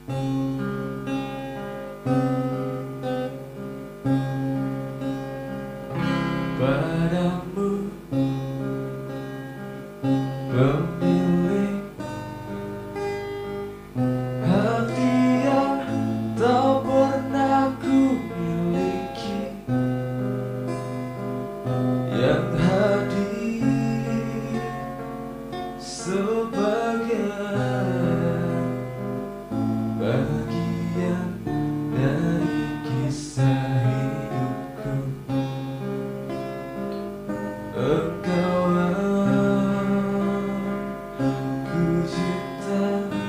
Padamu pemilik hati yang tak pernah ku miliki, yang hadir sebagai bagian dari kisah hidupku. Engkau aku cinta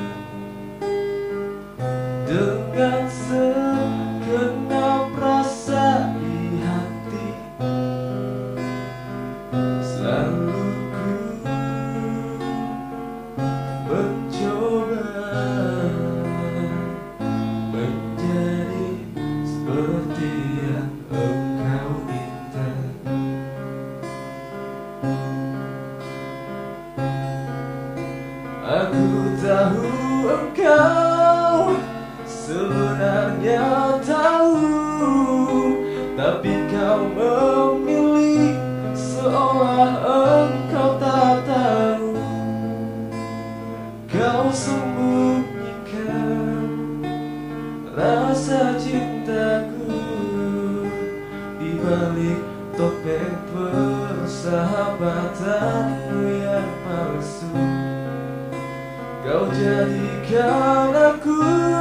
dengan segenap rasa di hati. Selalu ku mencoba menjadi seperti yang engkau minta. Aku tahu engkau sebenarnya tahu, tapi kau memilih seolah engkau tak tahu. Kau sembunyikan rasa cintaku di balik topeng persahabatanmu yang palsu. Kau jadikan aku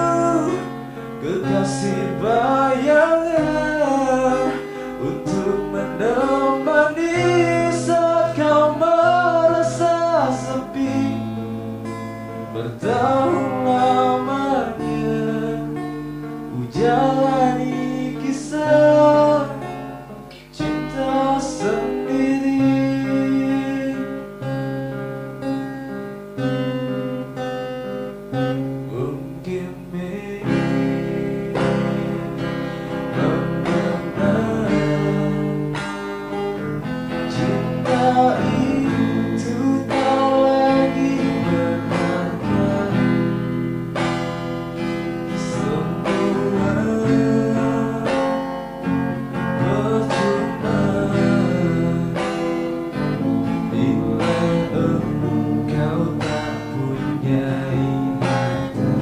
kekasih bayangan untuk menemani saat kau merasa sepi. Bertahun lamanya ku jalani kisah cinta sendiri. Mungkin cinta itu tak lagi berharga. Semua percuma bila engkau tak punya ingatan.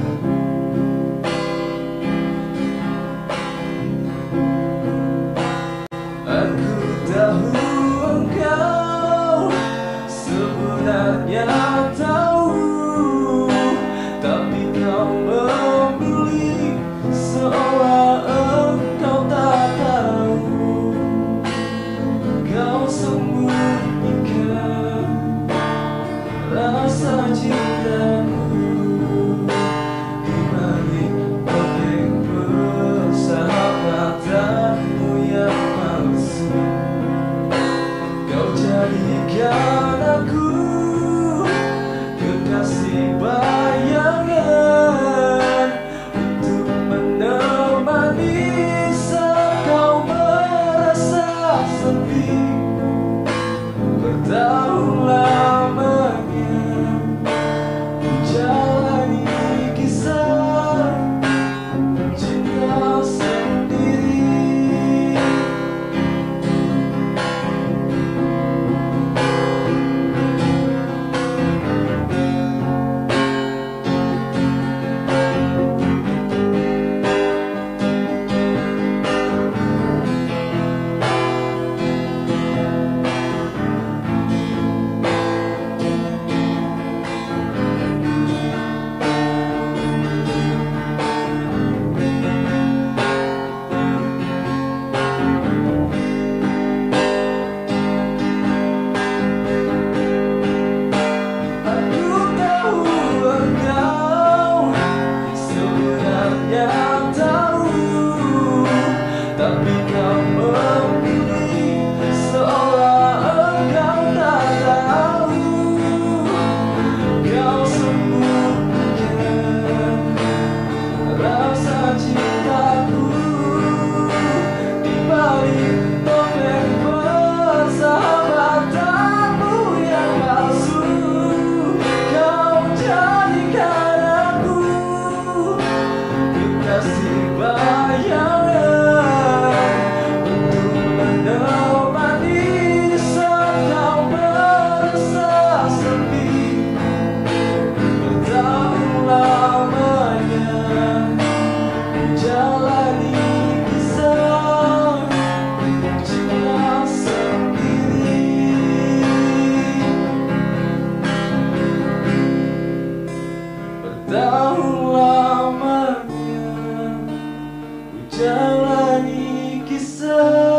jalani kisah